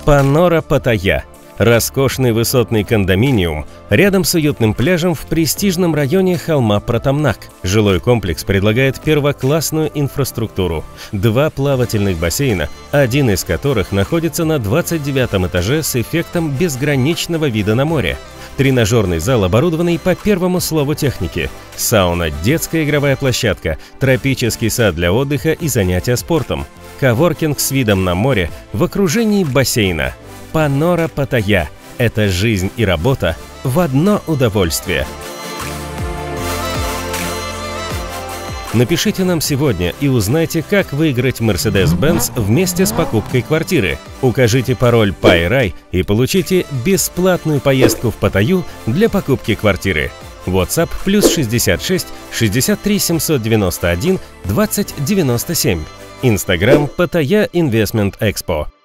Панора Паттайя – роскошный высотный кондоминиум рядом с уютным пляжем в престижном районе холма Пратамнак. Жилой комплекс предлагает первоклассную инфраструктуру. 2 плавательных бассейна, один из которых находится на 29 этаже с эффектом безграничного вида на море. Тренажерный зал, оборудованный по первому слову техники. Сауна, детская игровая площадка, тропический сад для отдыха и занятия спортом. Коворкинг с видом на море в окружении бассейна. Панора Паттайя – это жизнь и работа в одно удовольствие. Напишите нам сегодня и узнайте, как выиграть Mercedes-Benz вместе с покупкой квартиры. Укажите пароль PAIRAI и получите бесплатную поездку в Паттайю для покупки квартиры. WhatsApp +66 63 791 20 97. Instagram Pattaya Investment Expo.